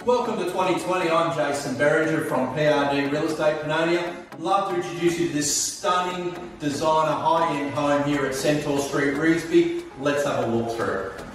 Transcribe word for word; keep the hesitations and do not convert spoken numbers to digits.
Welcome to twenty twenty, I'm Jason Berringer from P R D Real Estate Pannonia. Love to introduce you to this stunning designer high-end home here at Centaur Street, Revesby. Let's have a walk through.